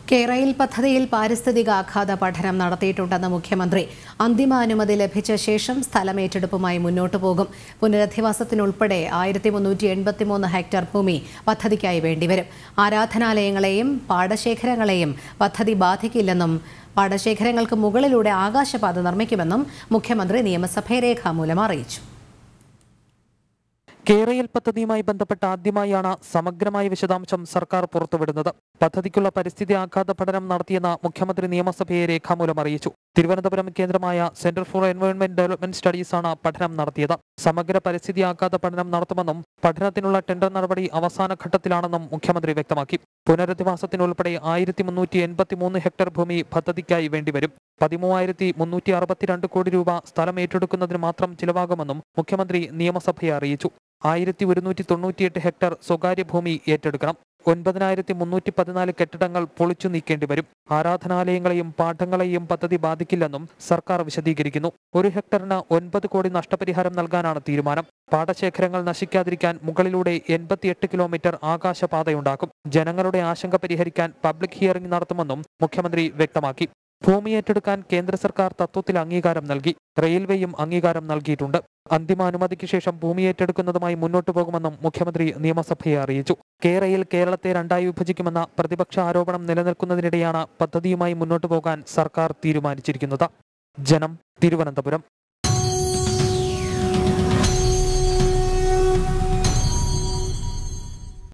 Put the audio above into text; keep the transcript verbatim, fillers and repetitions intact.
കേരയിൽ പദ്ധതിയിൽ പാരിസ്ഥിതിക ആഘാത പഠനം നടത്തിയിട്ടുണ്ടെന്ന് മുഖ്യമന്ത്രി. അന്തിമ അനുമതി ലഭിച്ച ശേഷം സ്ഥലമേറ്റെടുപ്പുമായി മുന്നോട്ടു പോകും. പുനരധിവാസത്തിനുൾപ്പെടെ ആയിരത്തി മുന്നൂറ്റി എൺപത്തിമൂന്ന് ഹെക്ടർ ഭൂമി പദ്ധതിക്കായി വേണ്ടിവരും. ആരാധനാലയങ്ങളെയും പാടശേഖരങ്ങളെയും പദ്ധതി ബാധിക്കില്ലെന്നും പാടശേഖരങ്ങൾക്ക് മുകളിലൂടെ ആകാശപാത നിർമ്മിക്കുമെന്നും മുഖ്യമന്ത്രി നിയമസഭയെ രേഖാമൂലം അറിയിച്ചു. കേരയിൽ പദ്ധതിയുമായി ബന്ധപ്പെട്ട ആദ്യമായാണ് സമഗ്രമായ വിശദാംശം സർക്കാർ പുറത്തുവിടുന്നത്. പദ്ധതിക്കുള്ള പരിസ്ഥിതി ആഘാത പഠനം നടത്തിയെന്ന് മുഖ്യമന്ത്രി നിയമസഭയെ രേഖാമൂലം അറിയിച്ചു. തിരുവനന്തപുരം കേന്ദ്രമായ centre for environment development studies ആണ് പഠനം നടത്തിയത്. സമഗ്ര പരിസ്ഥിതി ആഘാത പഠനം നടത്തുമെന്നും പഠനത്തിനുള്ള ടെൻഡർ നടപടി അവസാന ഘട്ടത്തിലാണെന്നും മുഖ്യമന്ത്രി വ്യക്തമാക്കി. പുനരധിവാസത്തിനുൾപ്പെടെ ആയിരത്തി മുന്നൂറ്റി എൺപത്തി മൂന്ന് ഹെക്ടർ ഭൂമി പദ്ധതിക്കായി വേണ്ടിവരും. പതിമൂവായിരത്തി മുന്നൂറ്റി അറുപത്തിരണ്ട് കോടി രൂപ സ്ഥലം ഏറ്റെടുക്കുന്നതിന് മാത്രം ചിലവാകുമെന്നും മുഖ്യമന്ത്രി നിയമസഭയെ അറിയിച്ചു. ആയിരത്തി ഒരുന്നൂറ്റി തൊണ്ണൂറ്റിയെട്ട് ഹെക്ടർ സ്വകാര്യ ഭൂമി ഏറ്റെടുക്കണം. ഒൻപതിനായിരത്തി മുന്നൂറ്റി പതിനാല് കെട്ടിടങ്ങൾ പൊളിച്ചു നീക്കേണ്ടി വരും. ആരാധനാലയങ്ങളെയും പാഠങ്ങളെയും പദ്ധതി ബാധിക്കില്ലെന്നും സർക്കാർ വിശദീകരിക്കുന്നു. ഒരു ഹെക്ടറിന് ഒൻപത് കോടി നഷ്ടപരിഹാരം നൽകാനാണ് തീരുമാനം. പാടശേഖരങ്ങൾ നശിക്കാതിരിക്കാൻ മുകളിലൂടെ എൺപത്തിയെട്ട് കിലോമീറ്റർ ആകാശപാതയുണ്ടാക്കും. ജനങ്ങളുടെ ആശങ്ക പരിഹരിക്കാൻ പബ്ലിക് ഹിയറിംഗ് നടത്തുമെന്നും മുഖ്യമന്ത്രി വ്യക്തമാക്കി. ഭൂമി ഏറ്റെടുക്കാൻ കേന്ദ്ര സർക്കാർ തത്വത്തിൽ അംഗീകാരം നൽകി. റെയിൽവേയും അംഗീകാരം നൽകിയിട്ടുണ്ട്. അന്തിമ അനുമതിക്ക് ശേഷം ഭൂമി ഏറ്റെടുക്കുന്നതുമായി മുന്നോട്ടു പോകുമെന്നും മുഖ്യമന്ത്രി നിയമസഭയെ അറിയിച്ചു. കേരയിൽ കേരളത്തെ രണ്ടായി വിഭജിക്കുമെന്ന പ്രതിപക്ഷ ആരോപണം നിലനിൽക്കുന്നതിനിടെയാണ് പദ്ധതിയുമായി മുന്നോട്ടു പോകാൻ സർക്കാർ തീരുമാനിച്ചിരിക്കുന്നത്. ജനം, തിരുവനന്തപുരം.